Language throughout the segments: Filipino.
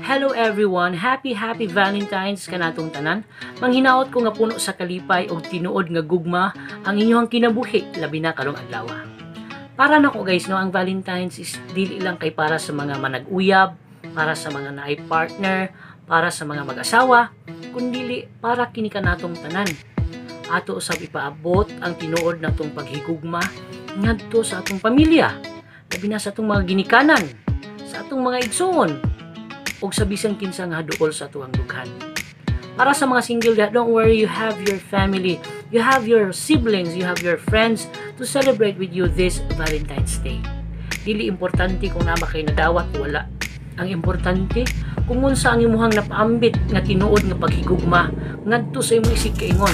Hello everyone, happy Valentine's kanatong tanan. Manghinaot ko nga puno sa kalipay og tinuod nga gugma ang inyong kinabuhi labi na karong adlaw. Para nako guys, no, ang Valentine's is dili lang kay para sa mga manag-uyab, para sa mga naay partner, para sa mga mag-asawa, kundi para kini kanatong tanan. Ato usab ipaabot ang tinuod natong paghigugma ngadto sa atong pamilya, labi na sa atong mga ginikanan, sa atong mga igsoon, ug sa bisan kinsa nga duol sa tuwang dughan. Para sa mga single, don't worry, you have your family, you have your siblings, you have your friends to celebrate with you this Valentine's Day. Dili importante kung nama kay nadawat o wala. Ang importante kung unsa ang imuhang napaambit nga tinuod nga paghigugma ngadto sa imong isig kaingon.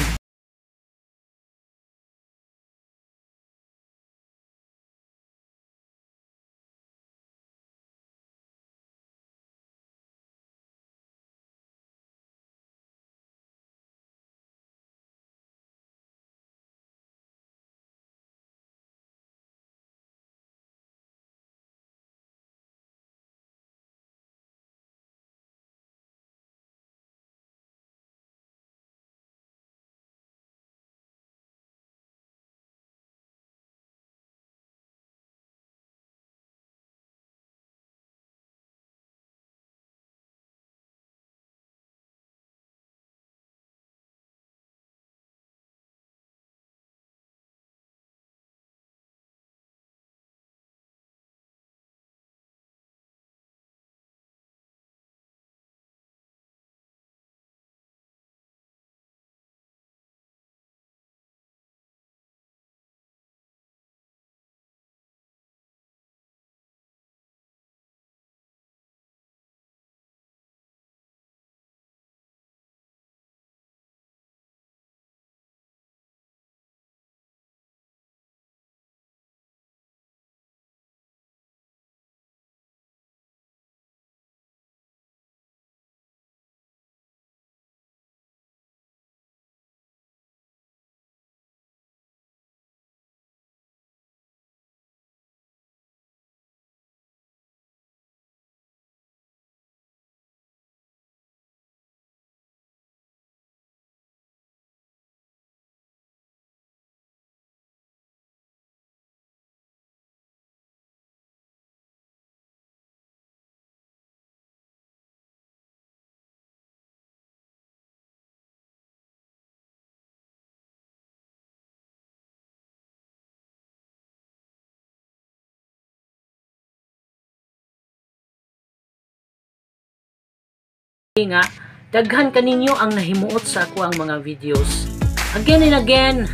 Nga daghan kaninyo ang nahimuot sa ako ang mga videos. Again and again,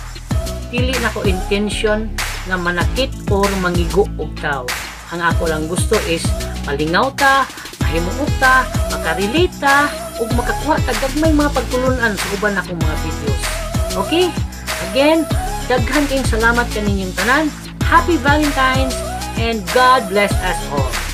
dili na ko intention nga manakit or mangigo og tao. Ang ako lang gusto is malingaw ta, mahimuot ta, makarelate ta, ug makakuha ta gagmay mga pagtulunan sa uban akong mga videos. Okay? Again, daghan kayong salamat kaninyong tanan. Happy Valentine's and God bless us all.